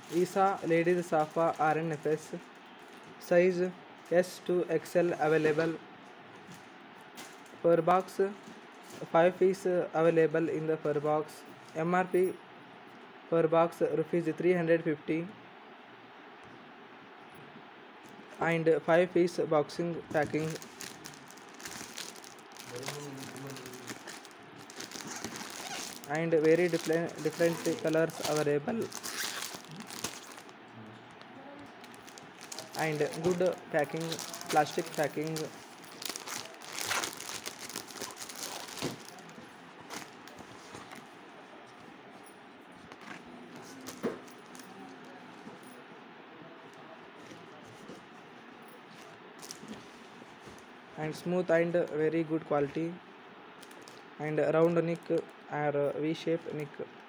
Essa ladies Safa Rnfs, size S to XL available. Per box 5 piece available in the per box. MRP per box rupees 350 and 5 piece boxing packing. And very different colors available and good packing, plastic packing. And smooth and very good quality and round neck or V-shaped neck.